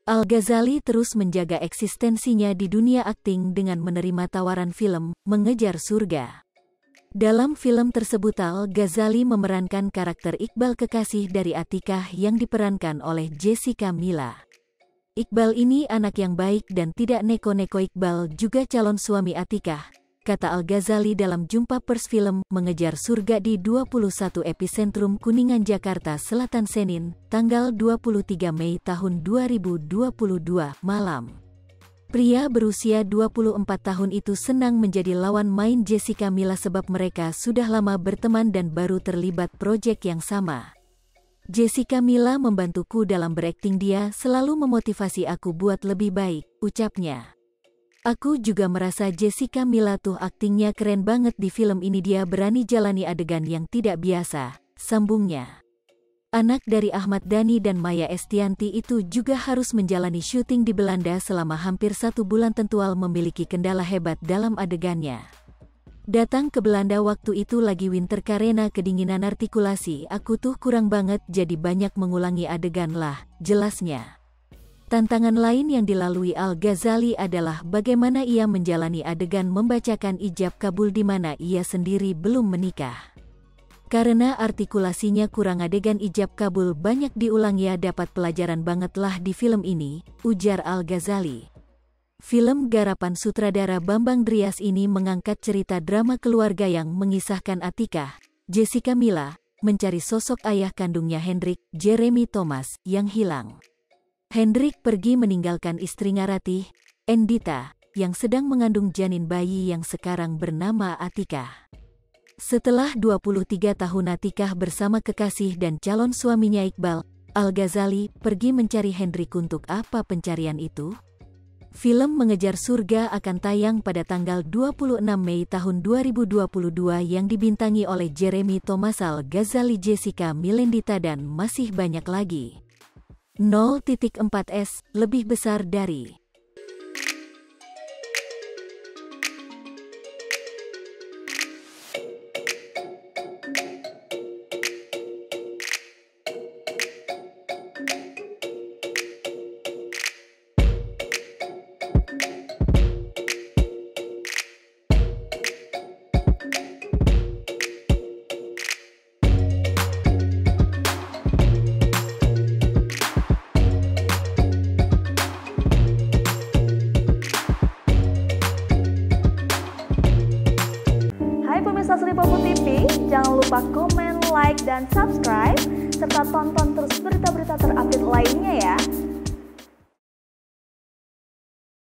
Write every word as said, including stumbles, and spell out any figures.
Al-Ghazali terus menjaga eksistensinya di dunia akting dengan menerima tawaran film Mengejar Surga. Dalam film tersebut Al-Ghazali memerankan karakter Iqbal, kekasih dari Atikah yang diperankan oleh Jessica Milla. Iqbal ini anak yang baik dan tidak neko-neko. Iqbal juga calon suami Atikah, kata Al-Ghazali dalam jumpa pers film Mengejar Surga di dua puluh satu Epicentrum Kuningan, Jakarta Selatan, Senin, tanggal dua puluh tiga Mei tahun dua ribu dua puluh dua, malam. Pria berusia dua puluh empat tahun itu senang menjadi lawan main Jessica Milla sebab mereka sudah lama berteman dan baru terlibat proyek yang sama. Jessica Milla membantuku dalam berakting, dia selalu memotivasi aku buat lebih baik, ucapnya. Aku juga merasa Jessica Milla tuh aktingnya keren banget di film ini, dia berani jalani adegan yang tidak biasa, sambungnya. Anak dari Ahmad Dhani dan Maya Estianty itu juga harus menjalani syuting di Belanda selama hampir satu bulan, tentu Al memiliki kendala hebat dalam adegannya. Datang ke Belanda waktu itu lagi winter karena kedinginan artikulasi, aku tuh kurang banget jadi banyak mengulangi adegan lah, jelasnya. Tantangan lain yang dilalui Al-Ghazali adalah bagaimana ia menjalani adegan membacakan ijab kabul di mana ia sendiri belum menikah. Karena artikulasinya kurang, adegan ijab kabul banyak diulang, ya dapat pelajaran banget lah di film ini, ujar Al-Ghazali. Film garapan sutradara Bambang Drias ini mengangkat cerita drama keluarga yang mengisahkan Atikah, Jessica Milla, mencari sosok ayah kandungnya Hendrik, Jeremy Thomas, yang hilang. Hendrik pergi meninggalkan istrinya Ratih, Endita, yang sedang mengandung janin bayi yang sekarang bernama Atikah. Setelah dua puluh tiga tahun Atikah bersama kekasih dan calon suaminya Iqbal, Al-Ghazali pergi mencari Hendrik. Untuk apa pencarian itu? Film Mengejar Surga akan tayang pada tanggal dua puluh enam Mei tahun dua ribu dua puluh dua yang dibintangi oleh Jeremy Thomas, Al-Ghazali, Jessica Milendita dan masih banyak lagi. nol titik empat S, lebih besar dari. Pemirsa Sri Popo T V, jangan lupa komen, like, dan subscribe, serta tonton terus berita-berita terupdate lainnya ya.